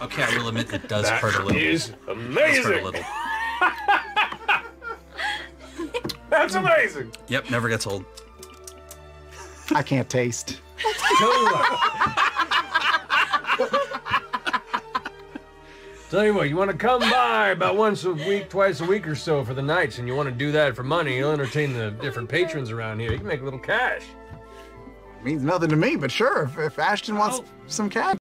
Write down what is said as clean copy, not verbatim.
Okay, I will admit it does hurt a little. That is amazing. That's amazing. Yep, never gets old. I can't taste. Tell you what, you want to come by about once a week, twice a week or so for the nights, and you want to do that for money, you'll entertain the different patrons around here. You can make a little cash. Means nothing to me, but sure, if Ashton wants some cash.